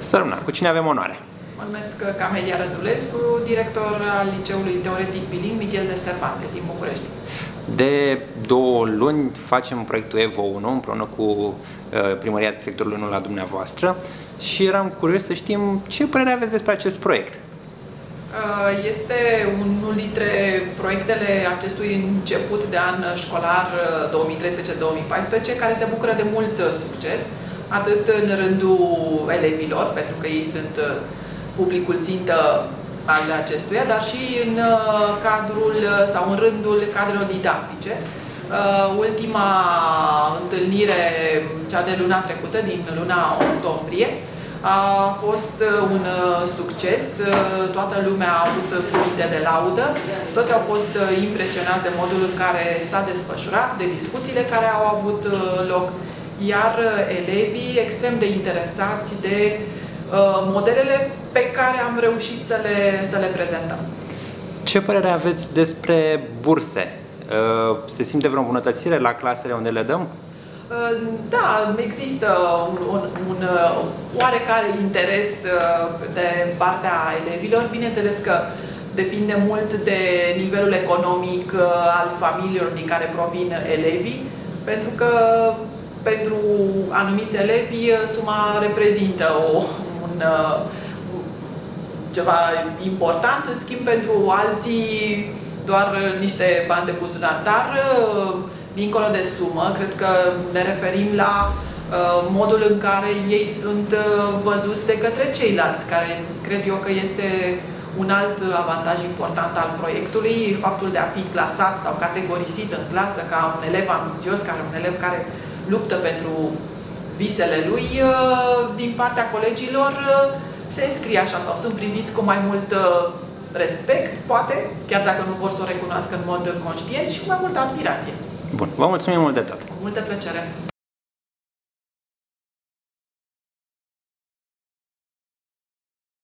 Să rămână. Cu cine avem onoare? Mă numesc Camelia Rădulescu, director al Liceului Teoretic Biling Miguel de Cervantes din București. De 2 luni facem proiectul EVO 1 împreună cu Primăria de Sectorul 1 la dumneavoastră și eram curios să știm ce părere aveți despre acest proiect. Este unul dintre proiectele acestui început de an școlar 2013-2014 care se bucură de mult succes, atât în rândul elevilor, pentru că ei sunt publicul țintă al acestuia, dar și în cadrul sau în rândul cadrelor didactice. Ultima întâlnire, cea de luna trecută, din luna octombrie, a fost un succes, toată lumea a avut cuvinte de laudă, toți au fost impresionați de modul în care s-a desfășurat, de discuțiile care au avut loc, iar elevii extrem de interesați de modelele pe care am reușit să le prezentăm. Ce părere aveți despre burse? Se simte vreo îmbunătățire la clasele unde le dăm? Da, există un oarecare interes de partea elevilor. Bineînțeles că depinde mult de nivelul economic al familiilor din care provin elevii, pentru că pentru anumiți elevi suma reprezintă ceva important, în schimb pentru alții doar niște bani de buzunar. Dar dincolo de sumă, cred că ne referim la modul în care ei sunt văzuți de către ceilalți, care cred eu că este un alt avantaj important al proiectului, faptul de a fi clasat sau categorisit în clasă ca un elev ambițios, ca un elev care luptă pentru visele lui, din partea colegilor se înscrie așa sau sunt priviți cu mai mult respect, poate, chiar dacă nu vor să o recunoască în mod conștient, și cu mai multă admirație. Bun, vă mulțumim mult de tot! Cu multă plăcere!